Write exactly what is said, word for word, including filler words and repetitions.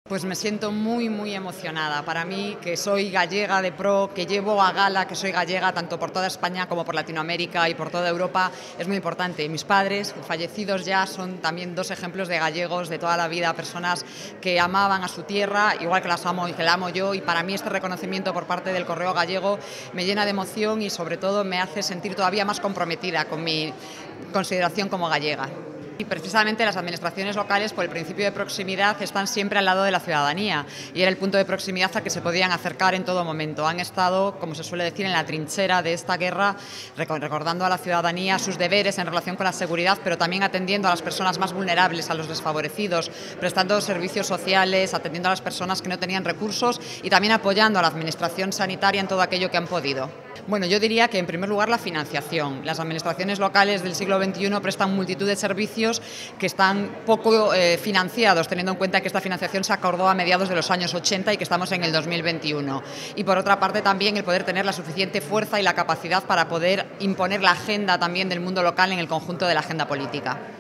Pues me siento muy, muy emocionada. Para mí, que soy gallega de pro, que llevo a gala que soy gallega tanto por toda España como por Latinoamérica y por toda Europa, es muy importante. Mis padres, fallecidos ya, son también dos ejemplos de gallegos de toda la vida, personas que amaban a su tierra, igual que las amo y que la amo yo, y para mí este reconocimiento por parte del Correo Gallego me llena de emoción y sobre todo me hace sentir todavía más comprometida con mi consideración como gallega. Y precisamente las administraciones locales, por el principio de proximidad, están siempre al lado de la ciudadanía y era el punto de proximidad a que se podían acercar en todo momento. Han estado, como se suele decir, en la trinchera de esta guerra, recordando a la ciudadanía sus deberes en relación con la seguridad, pero también atendiendo a las personas más vulnerables, a los desfavorecidos, prestando servicios sociales, atendiendo a las personas que no tenían recursos y también apoyando a la administración sanitaria en todo aquello que han podido. Bueno, yo diría que en primer lugar la financiación. Las administraciones locales del siglo veintiuno prestan multitud de servicios que están poco eh, financiados, teniendo en cuenta que esta financiación se acordó a mediados de los años ochenta y que estamos en el dos mil veintiuno. Y por otra parte también el poder tener la suficiente fuerza y la capacidad para poder imponer la agenda también del mundo local en el conjunto de la agenda política.